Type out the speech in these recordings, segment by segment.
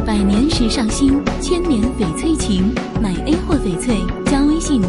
百年时尚新，千年翡翠情。买 A 货翡翠加微信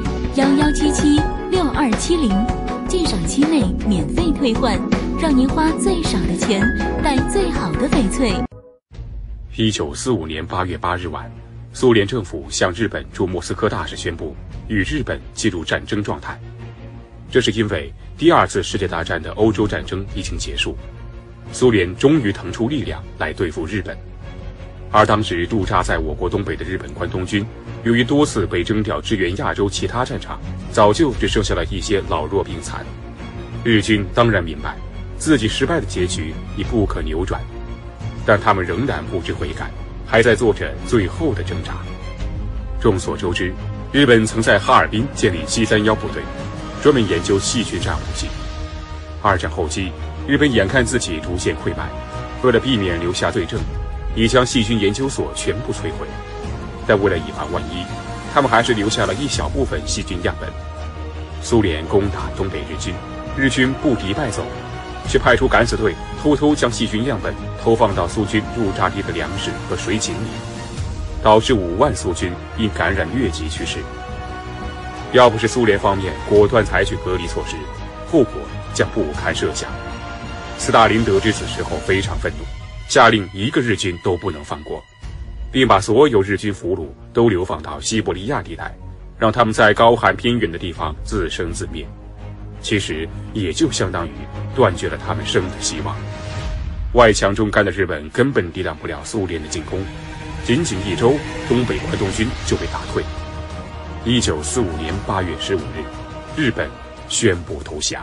11776270，鉴赏期内免费退换，让您花最少的钱带最好的翡翠。 1945年8月8日晚，苏联政府向日本驻莫斯科大使宣布，与日本进入战争状态。这是因为第二次世界大战的欧洲战争已经结束，苏联终于腾出力量来对付日本。而当时驻扎在我国东北的日本关东军，由于多次被征调支援亚洲其他战场，早就只剩下了一些老弱病残。日军当然明白自己失败的结局已不可扭转，但他们仍然不知悔改，还在做着最后的挣扎。众所周知，日本曾在哈尔滨建立731部队，专门研究细菌战武器。二战后期，日本眼看自己逐渐溃败，为了避免留下罪证，已将细菌研究所全部摧毁。但为了以防万一，他们还是留下了一小部分细菌样本。苏联攻打东北日军，日军不敌败走，却派出敢死队偷偷将细菌样本投放到苏军驻扎地的粮食和水井里，导致5万苏军因感染疟疾去世。要不是苏联方面果断采取隔离措施，后果将不堪设想。斯大林得知此事后非常愤怒，下令一个日军都不能放过，并把所有日军俘虏都流放到西伯利亚地带，让他们在高寒偏远的地方自生自灭。其实也就相当于断绝了他们生的希望。外强中干的日本根本抵挡不了苏联的进攻，仅仅1周，东北关东军就被打退。1945年8月15日，日本宣布投降。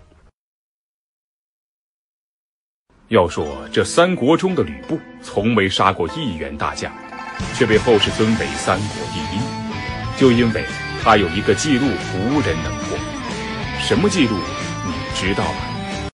要说这三国中的吕布从没杀过一员大将，却被后世尊为三国第一，就因为他有一个记录无人能破。什么记录你知道吗？